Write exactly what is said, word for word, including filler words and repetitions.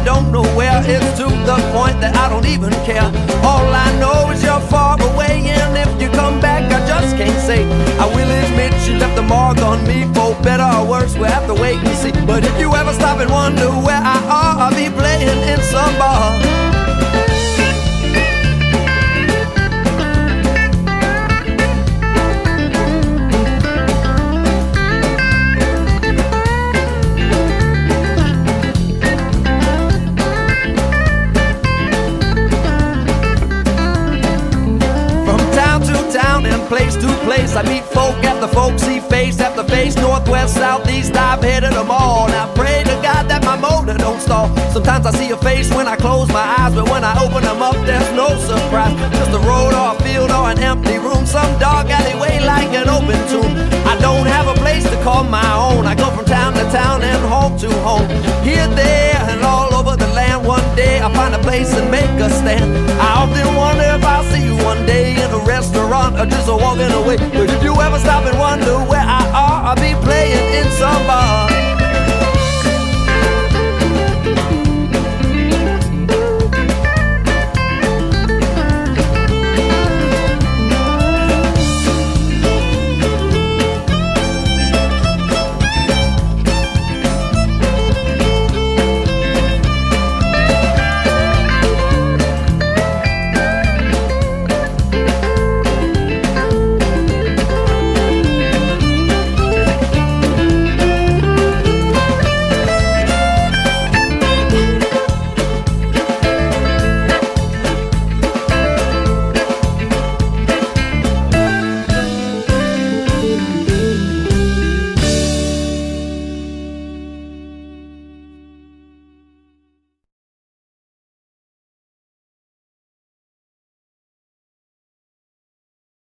don't know where. It's to the point that I don't even care. All I know is you're far away, and if you come back I just can't say. I will admit you left a mark on me, for better or worse we'll have to wait and see. But if you ever stop and wonder where I are, I'll be playing in some bar. Place to place, I meet folk after folk, see face after face, northwest, southeast, I've headed them all. Now pray to God that my motor don't stall. Sometimes I see a face when I close my eyes, but when I open them up, there's no surprise. Just a road or a field or an empty room, some dark alleyway like an open tomb. I don't have a place to call my own. I go from town to town and home to home, here, there, and all over the land. One day I'll find a place and make a stand. I often wonder if I'll see you one day in a restaurant or just a walking away. But if you ever stop and wonder where I are, I'll be playing in some bar.